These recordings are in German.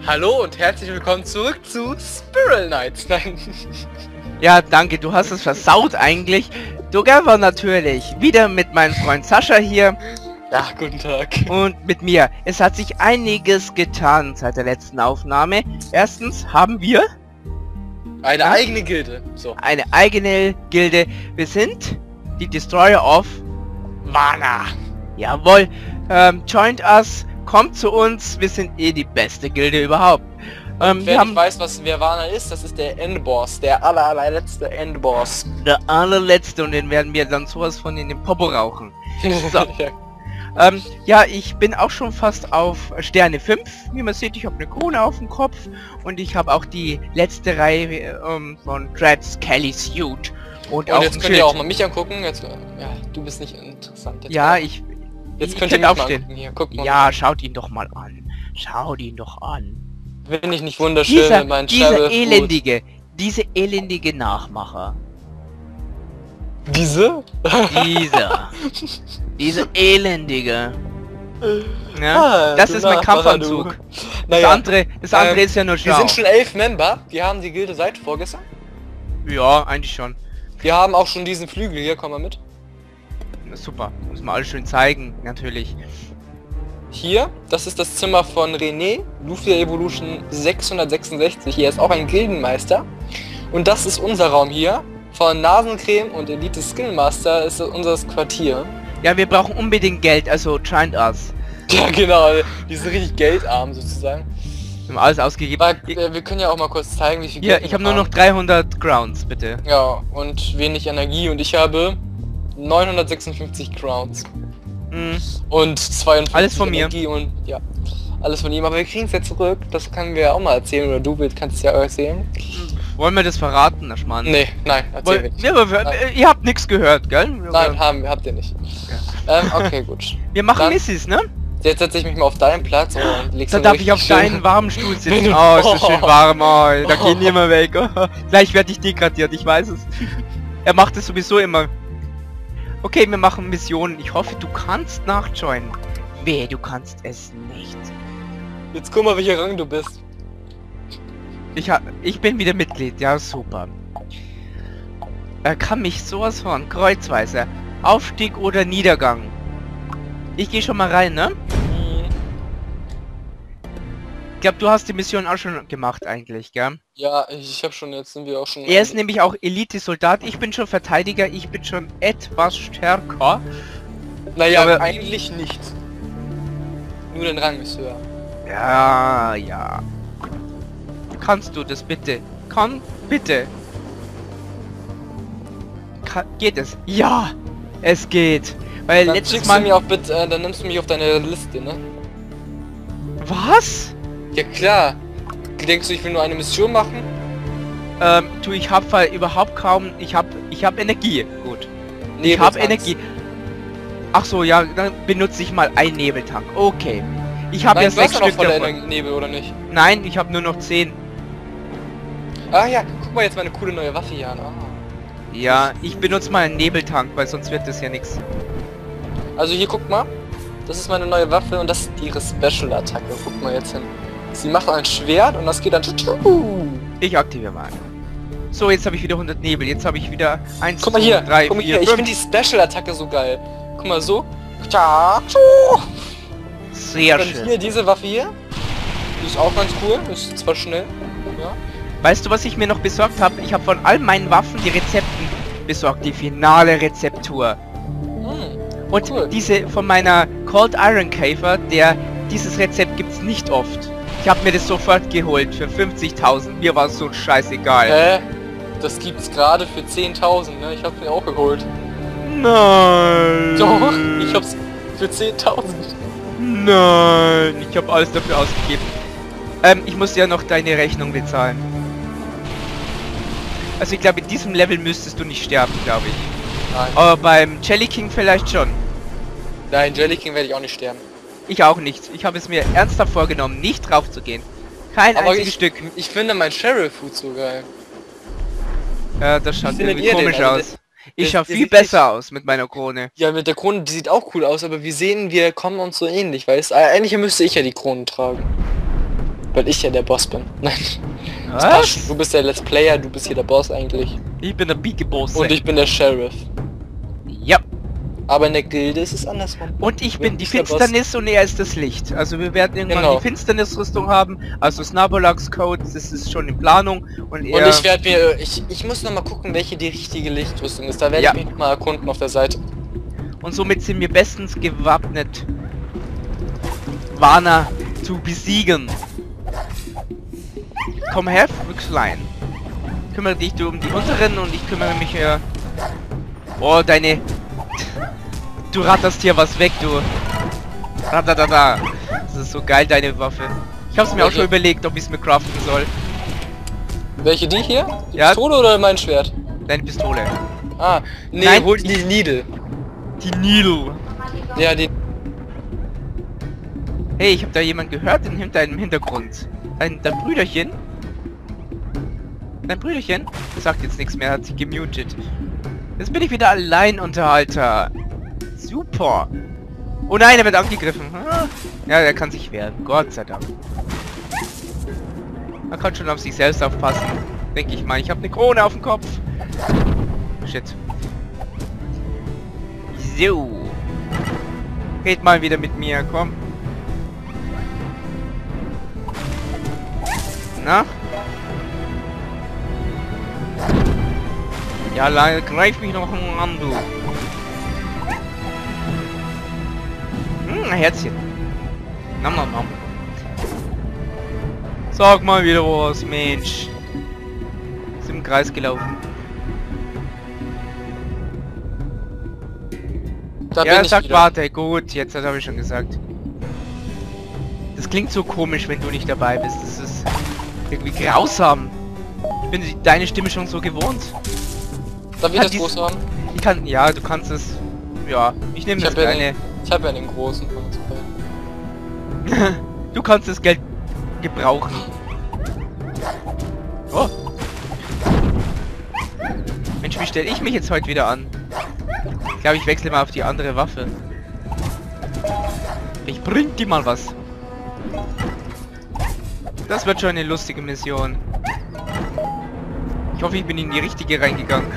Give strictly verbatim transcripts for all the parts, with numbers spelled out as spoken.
Hallo und herzlich willkommen zurück zu Spiral Knights. Nein. Ja, danke, du hast es versaut eigentlich. Together natürlich. Wieder mit meinem Freund Sascha hier. Ja, guten Tag. Und mit mir. Es hat sich einiges getan seit der letzten Aufnahme. Erstens haben wir Eine ja, eigene Gilde. So. eine eigene Gilde. Wir sind die Destroyer of Mana. Jawohl. Ähm, joint us. Kommt zu uns. Wir sind eh die beste Gilde überhaupt. Ähm, Wer wir nicht haben weiß, was Nirvana ist, das ist der Endboss. Der aller, allerletzte Endboss. der allerletzte und den werden wir dann sowas von in den Popo rauchen. So. Ja. Ähm, ja, ich bin auch schon fast auf Sterne fünf. Wie man sieht, ich habe eine Krone auf dem Kopf. Und ich habe auch die letzte Reihe ähm, von Dreads Kelly Suit. Und, Und auch jetzt ein könnt Schild. ihr auch mal mich angucken. Jetzt, ja, du bist nicht interessant. Jetzt Ja, mal. ich... Jetzt ich könnt ihr könnte mich mal aufstehen. angucken. Hier, guck mal. Ja, schaut ihn doch mal an. Schaut ihn doch an. Bin ich nicht wunderschön Dieser, mit meinen dieser Travel Food? elendige, diese elendige Nachmacher. Diese? Dieser. Diese elendige. Ja, Ah, das du ist mein Nachmacher, Kampfanzug. du. Das Naja, andere, das andere ähm, ist ja nur wir schlau. sind schon elf Member. Wir haben die Gilde seit vorgestern. Ja, eigentlich schon. Wir haben auch schon diesen Flügel hier. Komm mal mit. Super, muss man alles schön zeigen, natürlich. Hier, das ist das Zimmer von René, Lufia Evolution sechshundertsechsundsechzig. Hier ist auch ein Gildenmeister. Und das ist unser Raum hier. Von Nasencreme und Elite Skillmaster ist das unser Quartier. Ja, wir brauchen unbedingt Geld, also joint us. Ja genau, die sind richtig geldarm sozusagen. Wir haben alles ausgegeben. Aber, äh, wir können ja auch mal kurz zeigen, wie viel Hier, Geld wir ich habe nur haben. noch dreihundert Grounds, bitte. Ja, und wenig Energie und ich habe neunhundertsechsundfünfzig Crowns. Mhm. Und zweiundfünfzig Alles von mir. Energie und ja, alles von ihm. Aber wir kriegen es ja zurück, das können wir auch mal erzählen, oder du willst, kannst es ja erzählen. Wollen wir das verraten, Herr Schmarrn? Nee, nein, erzähl Woll, wir nicht. ja, aber wir, Nein. ihr habt nichts gehört, gell? Nein, haben wir, habt ihr nicht. Ähm, okay, gut. Wir machen Dann- Missis, ne? Jetzt setze ich mich mal auf deinen Platz und legst Dann dann darf ich auf richtig schön- deinen warmen Stuhl sitzen. Wenn du- Oh, ist das schön Oh. warm, oh, da gehen die immer weg. Gleich werde ich degradiert, ich weiß es. Er macht es sowieso immer. Okay, wir machen Missionen. Ich hoffe, du kannst nachjoinen. Wehe, du kannst es nicht. Jetzt guck mal, welcher Rang du bist. Ich, ha ich bin wieder Mitglied, ja super. Er kann mich sowas von kreuzweise. Aufstieg oder Niedergang. Ich gehe schon mal rein, ne? Ich glaube, du hast die Mission auch schon gemacht eigentlich, gell? Ja, ich habe schon, jetzt sind wir auch schon... Er ist nämlich auch Elite-Soldat. Ich bin schon Verteidiger. Ich bin schon etwas stärker. Naja, aber- eigentlich nicht. Nur den Rang ist höher. Ja, ja. Kannst du das bitte? Kann, bitte. Ka geht es? Ja, es geht. Weil Dann letztes schickst Mal... du mir auch bitte, äh, dann nimmst du mich auf deine Liste, ne? Was? Ja klar. Denkst du, ich will nur eine Mission machen? Ähm, du, ich hab halt überhaupt kaum... Ich hab... Ich hab Energie. Gut. Ich hab Nebeltanks. Energie. Ach so, ja, dann benutze ich mal einen Nebeltank. Okay. Ich habe Nein, ja du hast sechs ja noch Stück voller davon. Ener- Nebel, oder nicht? Nein, ich habe nur noch zehn. Ah ja, guck mal jetzt meine coole neue Waffe hier an. Ah. Ja, ich benutze mal einen Nebeltank, weil sonst wird das ja nichts. Also hier, guck mal. Das ist meine neue Waffe und das ist ihre Special-Attacke. Guck mal jetzt hin. Sie macht ein Schwert und das geht dann... Ich aktiviere mal. So, jetzt habe ich wieder hundert Nebel. Jetzt habe ich wieder eins, Guck mal hier, drei, guck mal vier, hier. Ich fünf. finde die Special-Attacke so geil. Guck mal so. Sehr Und schön. hier diese Waffe hier. Die ist auch ganz cool. Ist zwar schnell. Ja. Weißt du, was ich mir noch besorgt habe? Ich habe von all meinen Waffen die Rezepten besorgt. Die finale Rezeptur. Hm. Und Cool. diese von meiner Cold Iron Käfer, der dieses Rezept gibt's nicht oft. Ich habe mir das sofort geholt für fünfzigtausend. Mir war es so scheißegal. Hä? Das gibt's gerade für zehntausend, ne? Ich hab's mir auch geholt. Nein. Doch, ich hab's für zehntausend. Nein, ich habe alles dafür ausgegeben. Ähm, ich muss ja noch deine Rechnung bezahlen. Also ich glaube, in diesem Level müsstest du nicht sterben, glaube ich. Nein. Aber beim Jelly King vielleicht schon. Nein, Jelly King werde ich auch nicht sterben. Ich auch nicht. Ich habe es mir ernsthaft vorgenommen, nicht drauf zu gehen. Kein Aber einziges ich, Stück. ich finde mein Sheriff Food so geil. Ja, das schaut findet irgendwie ihr den? komisch Also aus. Ich der- schaue der viel sieht besser aus mit meiner Krone. Ja, mit der Krone, die sieht auch cool aus, aber wir sehen, wir kommen uns so ähnlich, weil es eigentlich müsste ich ja die Krone tragen. Weil ich ja der Boss bin. Nein. Das Was? passt schon. Du bist der Let's Player, du bist hier der Boss eigentlich. Ich bin der Big Boss. Und ich bin der Sheriff. Ja. Aber in der Gilde ist es andersrum. Und ich bin die bist der Boss. Finsternis und er ist das Licht. Also wir werden irgendwann Genau. die Finsternisrüstung haben. Also Snabolax Code, das ist schon in Planung. Und, er, Und ich werde mir... Ich, ich muss noch mal gucken, welche die richtige Lichtrüstung ist. Da werde Ja. ich mich noch mal erkunden auf der Seite. und somit sind wir bestens gewappnet, Warner zu besiegen. Komm her, Füchslein. Kümmere dich du um die unteren und ich kümmere mich hier... Oh, deine... Du ratterst hier was weg, du. Ratadada. Das ist so geil, deine Waffe. Ich hab's mir auch Welche? schon überlegt, ob ich es mir craften soll. Welche, die hier? Die Ja. Pistole oder mein Schwert? Deine Pistole. Ah, nee, Nein, hol die- die Needle. Die Needle. Ja, die... Hey, ich hab da jemand gehört in deinem Hintergrund. Dein, dein Brüderchen? Dein Brüderchen? Sagt jetzt nichts mehr, hat sich gemutet. Jetzt bin ich wieder allein, Unterhalter. Super. Oh nein, er wird angegriffen. Ah. Ja, er kann sich wehren. Gott sei Dank. Man kann schon auf sich selbst aufpassen. Denke ich mal. Ich habe eine Krone auf dem Kopf. Shit. So. Red mal wieder mit mir, komm. Na? Ja, leider greif mich noch an, du. Hm, ein Herzchen. Nam, nam, nam. Sag mal wieder was, Mensch. Ist im Kreis gelaufen. Da Ja, bin ich sag wieder. warte, gut, jetzt das habe ich schon gesagt. Das klingt so komisch, wenn du nicht dabei bist. Das ist irgendwie grausam. Ich bin die- deine Stimme schon so gewohnt. Darf ich Hat das dies- groß haben? Ich kann, ja, du kannst es. Ja, ich nehme Ich das habe ja, kleine. den- ich hab ja den großen von uns beiden. Du kannst das Geld gebrauchen. Oh. Mensch, wie stelle ich mich jetzt heute wieder an? Ich glaube, ich wechsle mal auf die andere Waffe. Ich bring dir mal was. Das wird schon eine lustige Mission. Ich hoffe, ich bin in die richtige reingegangen.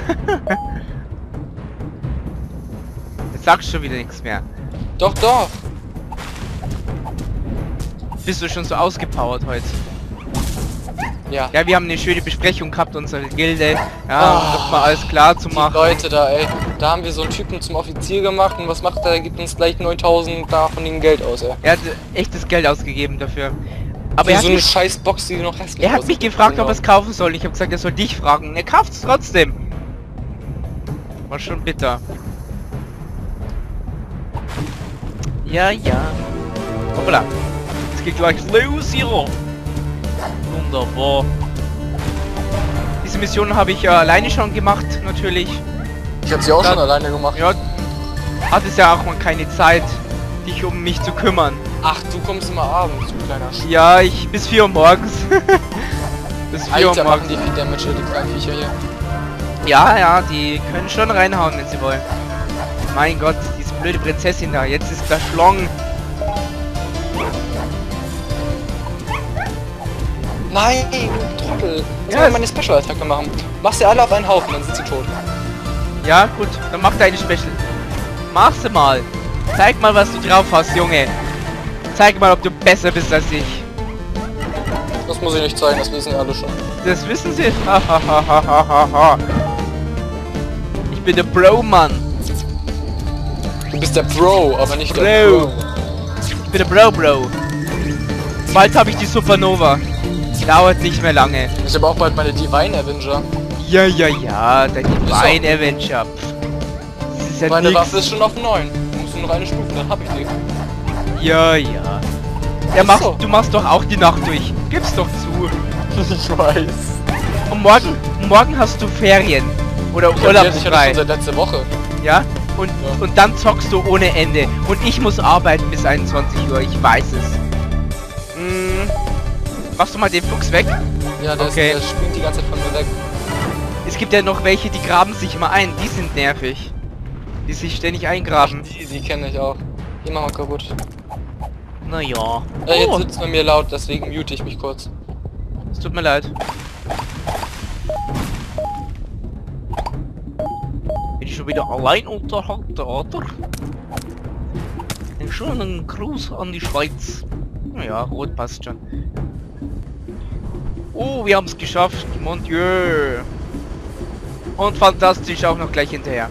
Jetzt sagst du schon wieder nichts mehr. Doch, doch. Bist du schon so ausgepowert heute? Ja. Ja, wir haben eine schöne Besprechung gehabt, unsere Gilde. Ja, Ah, um doch mal alles klar zu Die machen. Leute da, ey. Da haben wir so einen Typen zum Offizier gemacht und was macht er? Er gibt uns gleich neuntausend da von dem Geld aus, ey. Er hat echtes Geld ausgegeben dafür. Aber Für er hat, so eine mich, scheiß Box, die noch hässlich er hat aussieht. mich gefragt, Genau. ob er es kaufen soll. Ich habe gesagt, er soll dich fragen. Er kauft es trotzdem. War schon bitter. Ja, ja. Hoppla. Es geht gleich los hier. Wunderbar. Diese Mission habe ich ja alleine schon gemacht, natürlich. Ich hab sie auch Da- schon alleine gemacht. Ja, hat es ja auch mal keine Zeit, dich um mich zu kümmern. Ach, du kommst immer abends, du kleiner Sch... Ja, ich bis vier Uhr morgens. bis vier Uhr Alter, machen morgens. die viel Damage, die kleinen Viecher hier. Ja, ja, die können schon reinhauen, wenn sie wollen. Mein Gott, diese blöde Prinzessin da. Jetzt ist der Schlong. Nein, du Trottel. Jetzt Ja, ja, es- meine Special-Attacke machen. Machst sie alle auf einen Haufen, dann sind sie tot. Ja, gut, dann mach deine Special. Mach sie mal. Zeig mal, was du drauf hast, Junge. Zeig mal, ob du besser bist als ich. Das muss ich nicht zeigen, das wissen ja alle schon. Das wissen sie. Hahaha. Ich bin der Bro-Mann. Du bist der Bro, aber nicht Bro. der Bro. Ich bin der Bro-Bro. Bald habe ich die Supernova. Dauert nicht mehr lange. Ich habe auch bald meine Divine Avenger. Ja, ja, ja, der Divine Avenger. Pff. Das ist ja Meine nix. Waffe ist schon auf neun. Musst du noch eine Stufe, dann hab ich die. Ja, ja. Ja, Ach machst, so. du machst doch auch die Nacht durch. Gib's doch zu. Ich weiß. Und morgen, morgen hast du Ferien. Oder Ich Urlaub habe das frei. schon seit letzter Woche. Ja? Und, Ja. und dann zockst du ohne Ende. Und ich muss arbeiten bis einundzwanzig Uhr. Ich weiß es. Hm. Machst du mal den Fuchs weg? Ja, der, Okay. ist, der springt die ganze Zeit von mir weg. Es gibt ja noch welche, die graben sich immer ein. Die sind nervig. Die sich ständig eingraben. Die, die kenne ich auch. Die machen wir kaputt. Naja. Äh, jetzt Oh, sitzt bei mir laut, deswegen mute ich mich kurz. es tut mir leid. Bin ich schon wieder allein unterhalten, oder? Einen schönen Gruß an die Schweiz. Naja, rot passt schon. Oh, wir haben es geschafft. Mon Dieu. Und fantastisch auch noch gleich hinterher.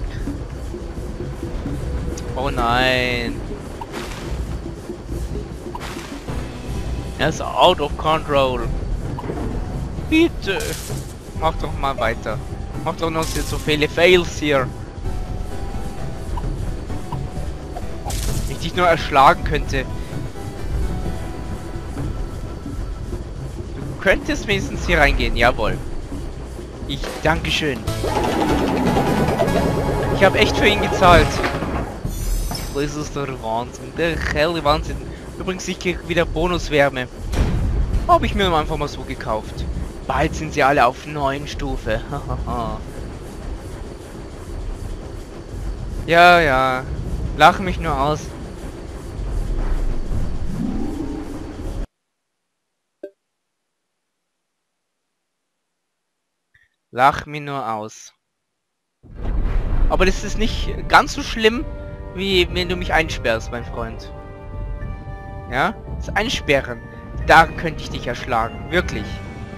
Oh nein. Er ist out of control. Bitte. Mach doch mal weiter. Mach doch noch so viele Fails hier. Wenn ich dich nur erschlagen könnte. Du könntest wenigstens hier reingehen, jawohl. Ich, dankeschön. Ich habe echt für ihn gezahlt. Das ist der Wahnsinn, der helle Wahnsinn. Übrigens, ich krieg wieder Bonuswärme. Habe ich mir einfach mal so gekauft. Bald sind sie alle auf neuen Stufe. Ja, ja. Lach mich nur aus. Lach mich nur aus. Aber das ist nicht ganz so schlimm, wie wenn du mich einsperrst, mein Freund. Ja? Das Einsperren. Da könnte ich dich erschlagen. Wirklich.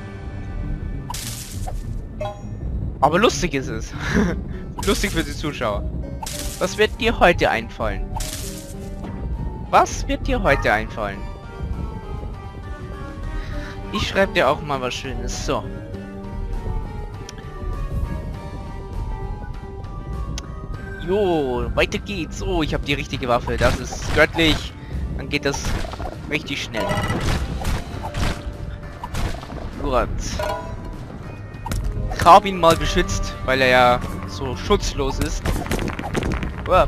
Aber lustig ist es. Lustig für die Zuschauer. Was wird dir heute einfallen? Was wird dir heute einfallen? Ich schreibe dir auch mal was Schönes. So. Jo, weiter geht's. Oh, ich habe die richtige Waffe. Das ist göttlich. Dann geht das richtig schnell. Gut. Ich habe ihn mal beschützt, weil er ja so schutzlos ist. Oh.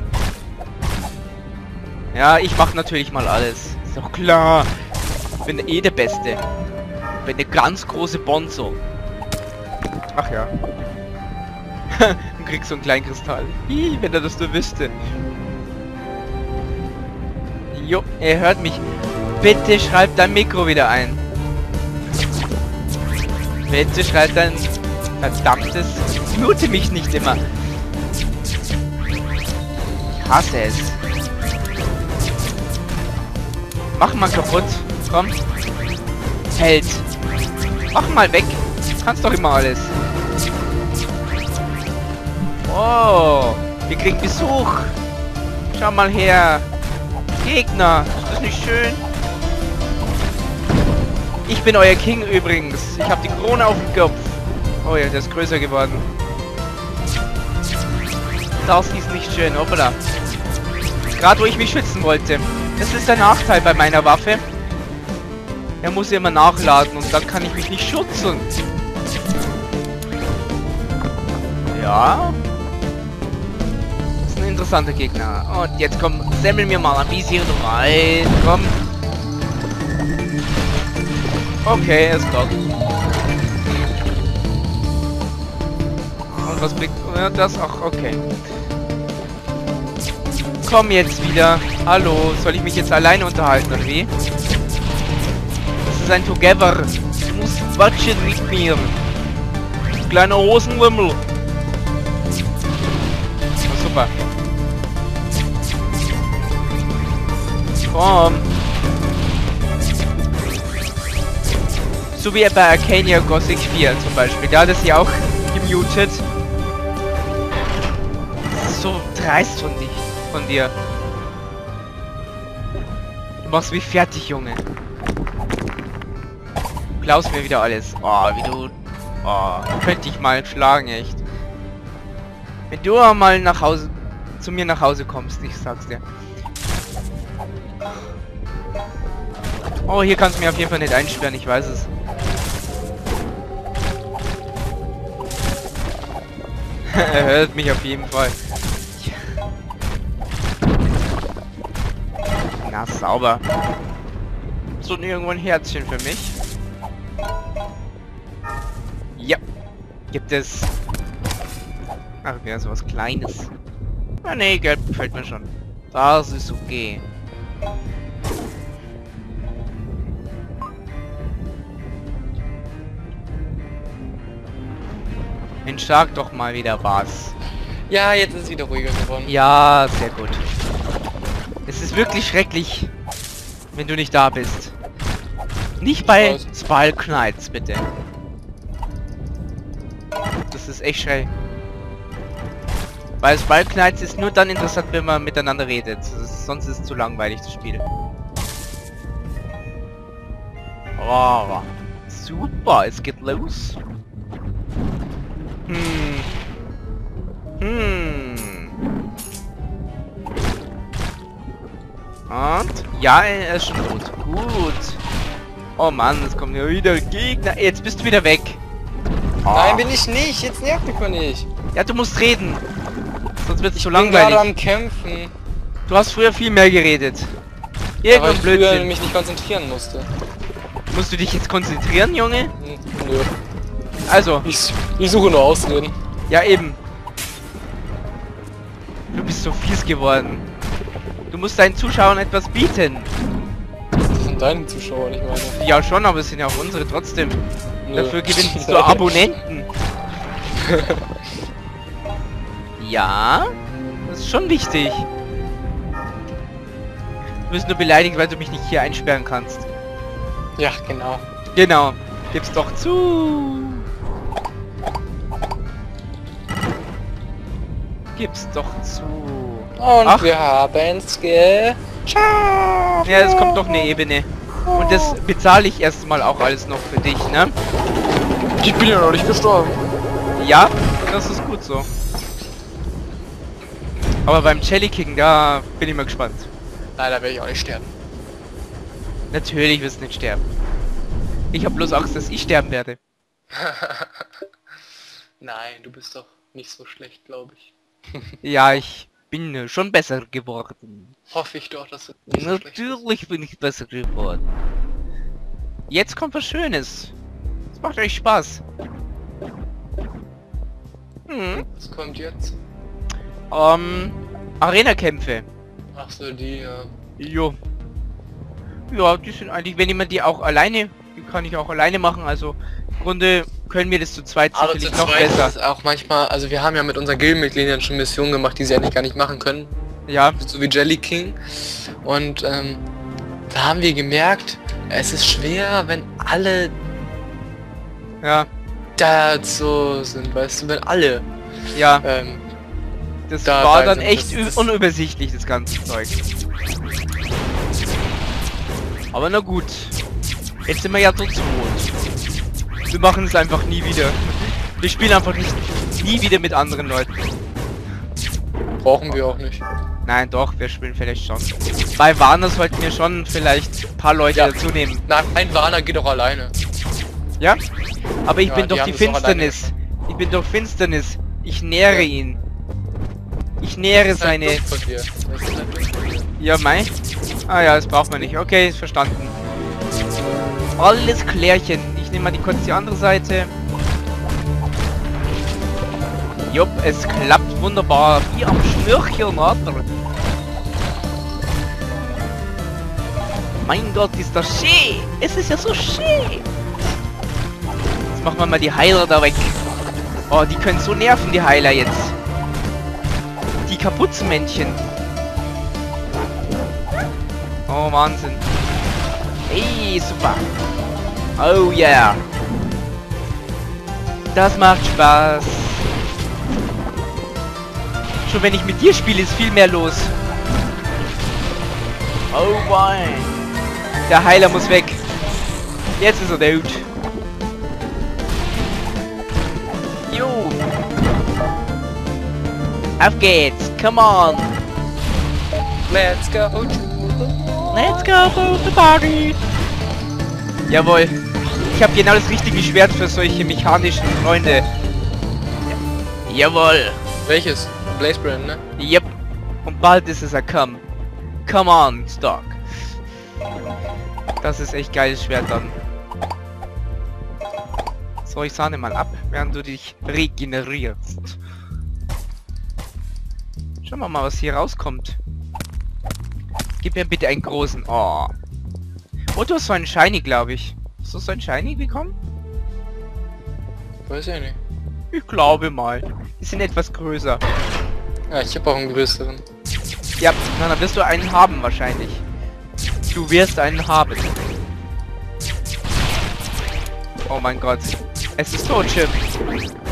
Ja, ich mache natürlich mal alles. Ist doch klar. Ich bin eh der Beste. Ich bin der ganz große Bonzo. Ach ja. Du kriegst so einen kleinen Kristall. Hi, wenn er das nur wüsste. Jo, er hört mich. Bitte schreib dein Mikro wieder ein. Bitte schreib dein verdammtes... Mute mich nicht immer. Ich hasse es. Mach mal kaputt. Komm. Held. Mach mal weg. Du kannst doch immer alles. Oh, wir kriegen Besuch. Schau mal her. Gegner. Ist das nicht schön? Ich bin euer King übrigens. Ich habe die Krone auf dem Kopf. Oh ja, der ist größer geworden. Das ist nicht schön, hoppala. Gerade wo ich mich schützen wollte. Das ist der Nachteil bei meiner Waffe. Er muss immer nachladen und dann kann ich mich nicht schützen. Ja. Das ist ein interessanter Gegner. Und jetzt komm, semmeln wir mal ein bisschen rein. Komm. Okay, er ist dort. Und was bringt ja, das? Ach, okay. Komm jetzt wieder. Hallo, soll ich mich jetzt alleine unterhalten, oder wie? Das ist ein Together. Du musst quatschen mit mir. Kleiner Hosenwimmel. Oh, super. Komm. So wie bei Arcania Gothic vier zum Beispiel. Da hat es ja auch gemutet. So dreist von dich, von dir. Du machst mich fertig, Junge. Du klaust mir wieder alles. Oh, wie du... Oh, könnte ich mal schlagen, echt. Wenn du mal nach Hause... zu mir nach Hause kommst, ich sag's dir. Oh, hier kannst du mir auf jeden Fall nicht einsperren, ich weiß es. Er hört mich auf jeden Fall. Na, sauber. So, irgendwo ein Herzchen für mich. Ja. Gibt es... Ach, wäre sowas Kleines. Ah, nee, Gelb gefällt mir schon. Das ist okay. Mensch, sag doch mal wieder was. Ja, jetzt ist es wieder ruhiger geworden. Ja, sehr gut. Es ist wirklich schrecklich, wenn du nicht da bist. Nicht bei Spal Knights, bitte. Das ist echt schräg. Weil Spal Knights ist nur dann interessant, wenn man miteinander redet. Das ist, sonst ist es zu langweilig, das Spiel. Oh, super, es geht los. Hm. Hm. Und? Ja, er ist schon tot. Gut. Oh Mann, es kommen ja wieder Gegner. Jetzt bist du wieder weg. Oh. Nein, bin ich nicht. Jetzt nervt mich mal nicht. Ja, du musst reden. Sonst wird es zu Ich bin langweilig. gerade am Kämpfen. Du hast früher viel mehr geredet. Aber Irgendein ich früher Blödsinn. mich nicht konzentrieren musste. Musst du dich jetzt konzentrieren, Junge? Hm, nö. Also, Ich, ich suche nur Ausreden. ja eben. Du bist so fies geworden. Du musst deinen Zuschauern etwas bieten. Das sind deine Zuschauer, nicht meine. Ja schon, aber es sind ja auch unsere trotzdem. Nö. Dafür gewinnst du Abonnenten. Ja, das ist schon wichtig. Du bist nur beleidigt, weil du mich nicht hier einsperren kannst. Ja, genau. Genau. Gib's doch zu. Gib's doch zu. Und Ach. wir haben's geschafft. Ja, es kommt doch eine Ebene. Und das bezahle ich erstmal auch alles noch für dich, ne? Ich bin ja noch nicht gestorben. Ja, das ist gut so. Aber beim Jelly King, da bin ich mal gespannt. Leider werde ich auch nicht sterben. Natürlich wirst du nicht sterben. Ich habe bloß Angst, dass ich sterben werde. Nein, du bist doch nicht so schlecht, glaube ich. Ja, ich bin äh, schon besser geworden. Hoffe ich doch, dass du nicht so schlecht bist. Natürlich bin ich besser geworden. Jetzt kommt was Schönes. Es macht euch Spaß. Hm. Was kommt jetzt? Ähm, Arena-Kämpfe. Ach so, die, ja. Jo. Ja, die sind eigentlich, wenn jemand die auch alleine, die kann ich auch alleine machen, also im Grunde können wir das zu zweit Aber sicherlich zu noch zweit besser. ist auch manchmal, also wir haben ja mit unseren Gildenmitgliedern schon Missionen gemacht, die sie eigentlich gar nicht machen können. Ja, So wie Jelly King. Und ähm, da haben wir gemerkt, es ist schwer, wenn alle ja, dazu sind, weißt du, wenn alle ja. ähm, Das da- war da dann sind- echt das- ü- das- unübersichtlich, das ganze Zeug. Aber na gut. Jetzt sind wir ja zu zweit. Wir machen es einfach nie wieder. Wir spielen einfach nicht nie wieder mit anderen Leuten. brauchen wir auch nicht. Nein, doch, wir spielen vielleicht schon. Bei Warner sollten wir schon vielleicht ein paar Leute Ja. dazu nehmen. Nein, ein Warner geht doch alleine. Ja? Aber ich Ja, bin die doch haben die das auch alleine Finsternis. Ich bin doch Finsternis. Ich nähere Ja. ihn. Ich nähere Das ist halt seine... dumm von dir. Das ist halt dumm von dir. Ja, mein? Ah ja, das braucht man nicht. Okay, ist verstanden. Alles klärchen. Ich nehme mal die kurz die andere Seite. Jupp, es klappt wunderbar. Wie am Schnürchen, oder? Mein Gott, ist das schön. Es ist ja so schön. Jetzt machen wir mal die Heiler da weg. Oh, die können so nerven, die Heiler jetzt. Die Kapuzenmännchen. Oh, Wahnsinn. Hey, super. Oh yeah. Das macht Spaß. Schon wenn ich mit dir spiele, ist viel mehr los. Oh boy. Der Heiler muss weg. Jetzt ist er tot. Jo. Auf geht's. Come on. Let's go to Let's go to the party. Jawohl. Ich habe genau das richtige Schwert für solche mechanischen Freunde. Jawohl. welches? Blaze Brand, ne? Yep. Und bald ist es ein Come. Come on, Stock. Das ist echt geiles Schwert dann. So, ich sahne mal ab, während du dich regenerierst. Schauen wir mal, was hier rauskommt. Gib mir bitte einen großen. Oh. Oh, du hast so einen Shiny, glaube ich. Hast du so einen Shiny bekommen? Weiß ich nicht. Ich glaube mal. Die sind etwas größer. Ja, ich habe auch einen größeren. Ja, na, dann wirst du einen haben wahrscheinlich. Du wirst einen haben. Oh mein Gott. Es ist tot, Chip.